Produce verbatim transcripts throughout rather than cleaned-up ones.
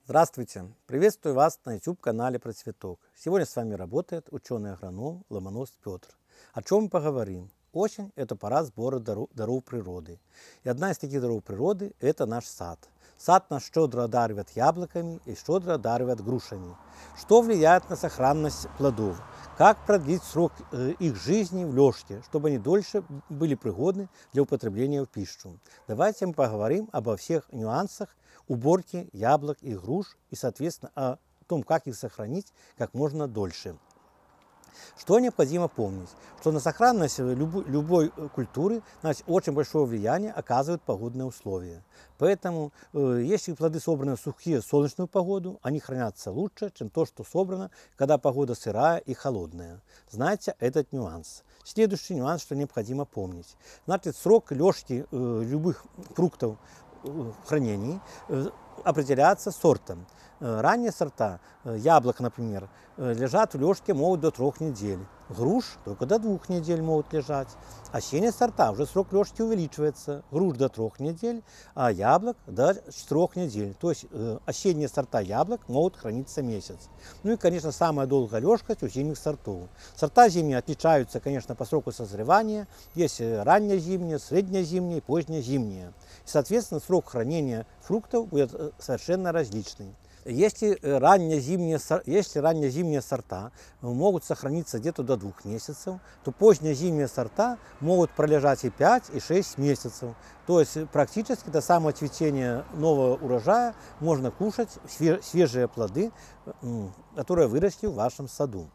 Здравствуйте! Приветствую вас на YouTube-канале Процветок. Сегодня с вами работает ученый-агроном Ломонос Петр. О чем мы поговорим? Осень – это пора сбора даров, даров природы. И одна из таких даров природы – это наш сад. Сад нас щедро одаривает яблоками и щедро одаривает грушами. Что влияет на сохранность плодов? Как продлить срок их жизни в лёжке, чтобы они дольше были пригодны для употребления в пищу? Давайте мы поговорим обо всех нюансах уборки яблок и груш и, соответственно, о том, как их сохранить как можно дольше. Что необходимо помнить? Что на сохранность любой, любой культуры, значит, очень большое влияние оказывают погодные условия. Поэтому, э, если плоды собраны в сухие солнечную погоду, они хранятся лучше, чем то, что собрано, когда погода сырая и холодная. Знаете этот нюанс. Следующий нюанс, что необходимо помнить. Значит, срок лёжки э, любых фруктов в хранении э, определяется сортом. Ранние сорта, яблок, например, лежат в лёжке могут до трех недель. Груш только до двух недель могут лежать. Осенние сорта уже срок лёжки увеличивается. Груш до трех недель, а яблок до четырех недель. То есть э, осенние сорта яблок могут храниться месяц. Ну и, конечно, самая долгая лёжкость у зимних сортов. Сорта зимние отличаются, конечно, по сроку созревания. Есть раннее зимнее, среднее зимнее, позднее зимнее. И, соответственно, срок хранения фруктов будет совершенно различный. Если ранние зимние, если ранние зимние сорта могут сохраниться где-то до двух месяцев, то поздние зимние сорта могут пролежать и пять, и шесть месяцев. То есть практически до самого цветения нового урожая можно кушать свежие плоды, которые выросли в вашем саду.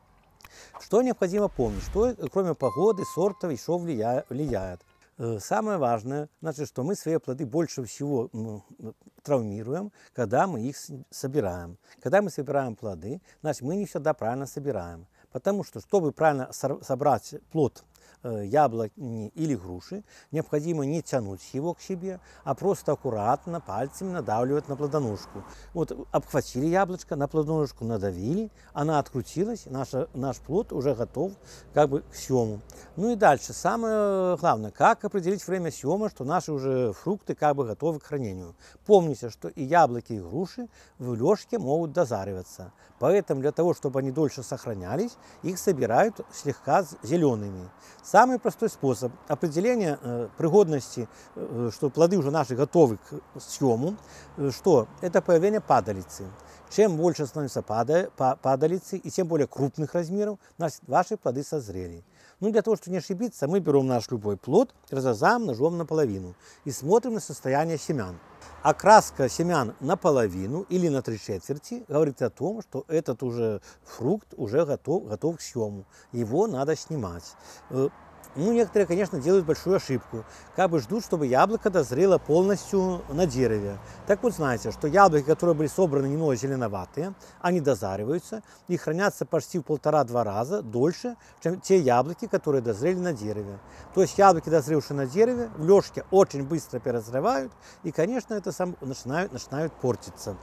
Что необходимо помнить? Что кроме погоды, сортов еще влияет? Самое важное, значит, что мы свои плоды больше всего ну, травмируем, когда мы их собираем. Когда мы собираем плоды, значит, мы не всегда правильно собираем. Потому что, чтобы правильно собрать плод яблони или груши, необходимо не тянуть его к себе, а просто аккуратно пальцами надавливать на плодоножку. Вот обхватили яблочко, на плодоножку надавили, она открутилась, наша, наш плод уже готов как бы к съему. Ну и дальше, самое главное, как определить время съема, что наши уже фрукты как бы готовы к хранению. Помните, что и яблоки, и груши в лёжке могут дозариваться. Поэтому для того, чтобы они дольше сохранялись, их собирают слегка зелеными. Самый простой способ определения э, пригодности, э, что плоды уже наши готовы к съему, э, что это появление падалицы. Чем больше становится падалицы и тем более крупных размеров, значит, ваши плоды созрели. Ну, для того, чтобы не ошибиться, мы берем наш любой плод, разрезаем ножом наполовину и смотрим на состояние семян. Окраска семян наполовину или на три четверти говорит о том, что этот уже фрукт уже готов, готов к съему. Его надо снимать. Ну, некоторые, конечно, делают большую ошибку. Как бы ждут, чтобы яблоко дозрело полностью на дереве. Так вот, знаете, что яблоки, которые были собраны немного зеленоватые, они дозариваются и хранятся почти в полтора-два раза дольше, чем те яблоки, которые дозрели на дереве. То есть яблоки, дозревшие на дереве, в лёжке очень быстро перезревают и, конечно, это сам, начинают, начинают портиться.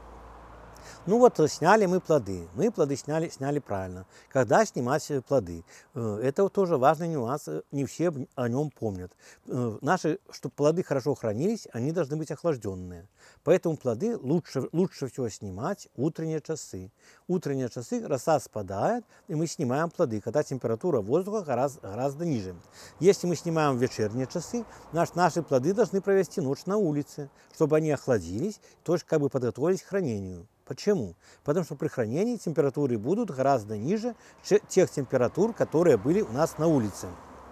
Ну вот, сняли мы плоды. Мы плоды сняли, сняли правильно. Когда снимать плоды? Это вот тоже важный нюанс, не все о нем помнят. Наши, чтобы плоды хорошо хранились, они должны быть охлажденные. Поэтому плоды лучше, лучше всего снимать в утренние часы. Утренние часы роса спадает, и мы снимаем плоды, когда температура воздуха гораздо, гораздо ниже. Если мы снимаем в вечерние часы, наш, наши плоды должны провести ночь на улице, чтобы они охладились, то есть как бы подготовились к хранению. Почему? Потому что при хранении температуры будут гораздо ниже тех температур, которые были у нас на улице.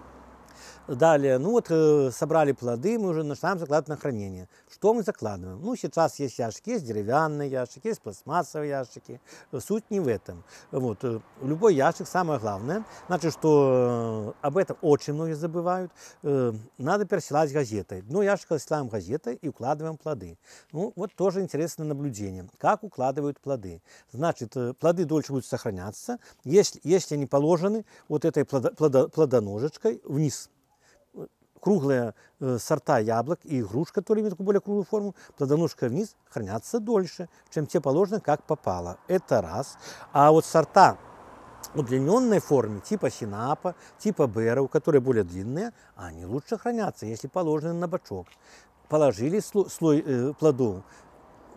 Далее, ну вот э, собрали плоды, мы уже начинаем закладывать на хранение. Что мы закладываем? Ну, сейчас есть ящики, есть деревянные ящики, есть пластмассовые ящики. Суть не в этом. Вот, э, любой ящик, самое главное, значит, что э, об этом очень многие забывают, э, надо пересылать газетой. Ну, ящик засылаем газетой и укладываем плоды. Ну, вот тоже интересное наблюдение. Как укладывают плоды? Значит, э, плоды дольше будут сохраняться, если, если они положены вот этой плодо, плодо, плодоножечкой вниз. Круглые э, сорта яблок и груш, которые имеют такую более круглую форму, плодоножка вниз хранятся дольше, чем те положены, как попало. Это раз. А вот сорта в удлиненной форме, типа синапа, типа бэров, которые более длинные, они лучше хранятся, если положены на бочок. Положили слой, слой э, плодов,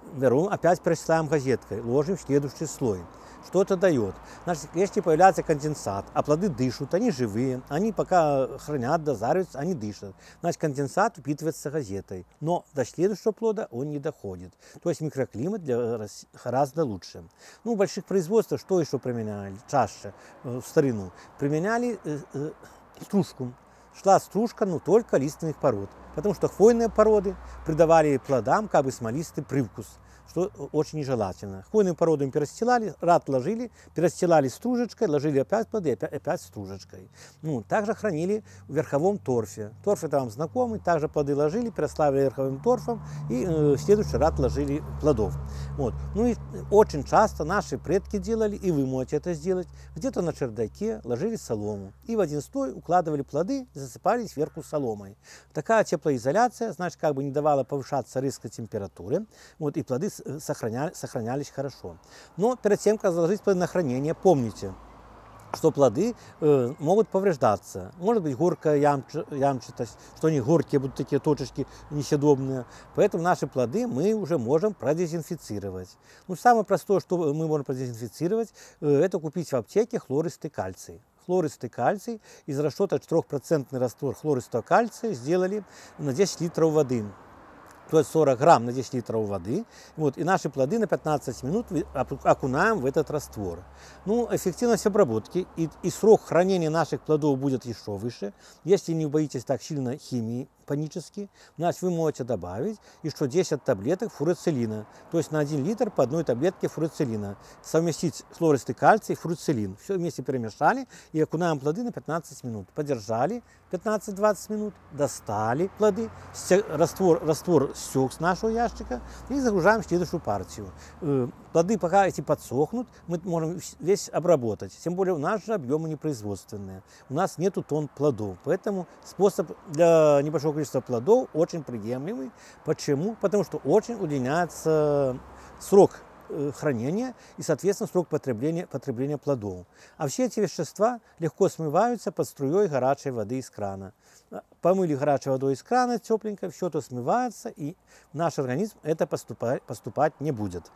берем, опять просыпаем газеткой, ложим в следующий слой. Что это дает? Значит, если появляется конденсат, а плоды дышат, они живые, они пока хранят, дозариваются, они дышат. Значит, конденсат впитывается газетой, но до следующего плода он не доходит. То есть микроклимат для гораздо лучше. Ну, в больших производствах что еще применяли чаще в старину? Применяли э, э, стружку. Шла стружка, но только лиственных пород. Потому что хвойные породы придавали плодам как бы смолистый привкус, что очень нежелательно. Хвойным породам перестилали, рад ложили, перестилали стружечкой, ложили опять плоды, опять, опять стружечкой. Ну, также хранили в верховом торфе. Торф это вам знакомый, также плоды ложили, переславили верховым торфом и э, в следующий раз ложили плодов. Вот. Ну и очень часто наши предки делали, и вы можете это сделать, где-то на чердаке ложили солому. И в один слой укладывали плоды и засыпали сверху соломой. Такая теплоизоляция, значит, как бы не давала повышаться резко температуры, вот, и плоды Сохраняли, сохранялись хорошо. Но перед тем, как заложить плоды на хранение, помните, что плоды э, могут повреждаться. Может быть горькая ямч, ямчатость, что они горькие, будут такие точечки несъедобные. Поэтому наши плоды мы уже можем продезинфицировать. Ну, самое простое, что мы можем продезинфицировать, э, это купить в аптеке хлористый кальций. Хлористый кальций, из расчета трехпроцентный раствор хлористого кальция сделали на десять литров воды. То есть сорок грамм на десять литров воды. Вот, и наши плоды на пятнадцать минут окунаем в этот раствор. Ну, эффективность обработки и, и срок хранения наших плодов будет еще выше. Если не боитесь так сильно химии панически, значит, вы можете добавить еще десять таблеток фурацилина. То есть на один литр по одной таблетке фурацилина. Совместить хлористый кальций и фурацилин. Все вместе перемешали и окунаем плоды на пятнадцать минут. Подержали пятнадцать-двадцать минут, достали плоды, раствор, раствор стек с нашего ящика и загружаем в следующую партию. Плоды, пока эти подсохнут, мы можем весь обработать. Тем более у нас же объемы непроизводственные. У нас нету тонн плодов. Поэтому способ для небольшого количества плодов очень приемлемый. Почему? Потому что очень удлиняется срок хранения и, соответственно, срок потребления, потребления плодов. А все эти вещества легко смываются под струей горячей воды из крана. Помыли горячей водой из крана тепленько, все это смывается, и в наш организм это поступать, поступать не будет.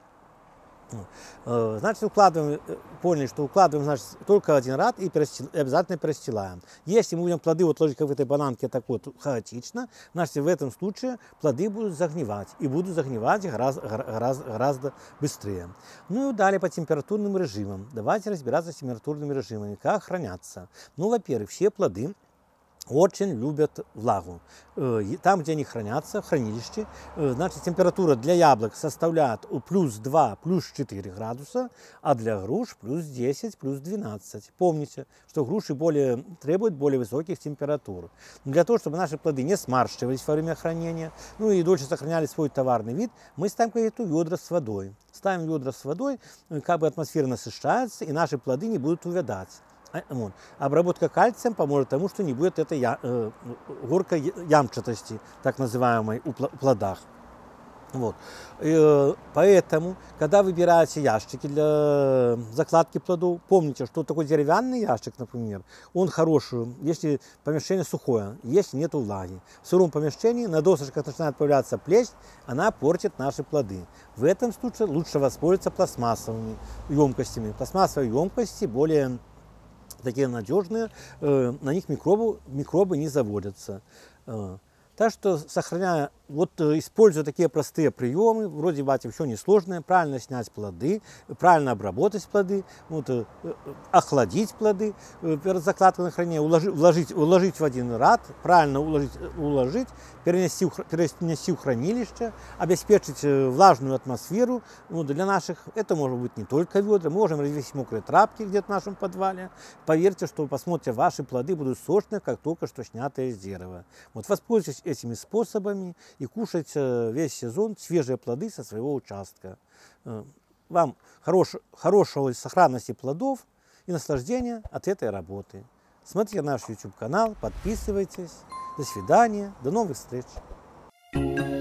Значит, укладываем, поняли, что укладываем, значит, только один раз и перестил, обязательно перестилаем. Если мы будем плоды вот ложить как в этой бананке так вот хаотично, значит, в этом случае плоды будут загнивать. И будут загнивать гораздо, гораздо, гораздо быстрее. Ну и далее по температурным режимам. Давайте разбираться с температурными режимами. Как хранятся? Ну, во-первых, все плоды очень любят влагу. Там, где они хранятся, в хранилище, значит, температура для яблок составляет плюс два, плюс четыре градуса, а для груш плюс десять, плюс двенадцать. Помните, что груши более, требуют более высоких температур. Но для того, чтобы наши плоды не сморщивались во время хранения, ну и дольше сохраняли свой товарный вид, мы ставим какие-то ведра с водой. Ставим ведра с водой, как бы атмосфера насыщается, и наши плоды не будут увядать. Вот. Обработка кальцием поможет тому, что не будет этой я, э, горькой ямчатости, так называемой, у плодах. Вот. И, э, поэтому, когда выбираете ящики для закладки плодов, помните, что такой деревянный ящик, например, он хороший, если помещение сухое, если нет влаги. В сыром помещении на досочках начинает появляться плесень, она портит наши плоды. В этом случае лучше воспользоваться пластмассовыми емкостями. Пластмассовые емкости более такие надежные, э, на них микробы, микробы не заводятся. Э, так что, сохраняя, вот используя такие простые приемы, вроде бы все несложные, правильно снять плоды, правильно обработать плоды, вот, э, охладить плоды э, перед закладкой на хранение, уложить, уложить, уложить в один ряд, правильно уложить, уложить перенести, перенести в хранилище, обеспечить влажную атмосферу. Ну, для наших, это может быть не только ведра, мы можем развесить мокрые тряпки где-то в нашем подвале. Поверьте, что, посмотрите, ваши плоды будут сочные, как только что снятые из дерева. Вот воспользуйтесь этими способами и кушайте весь сезон свежие плоды со своего участка. Вам хорош, хорошего сохранности плодов и наслаждения от этой работы. Смотрите наш YouTube канал, подписывайтесь. До свидания, до новых встреч.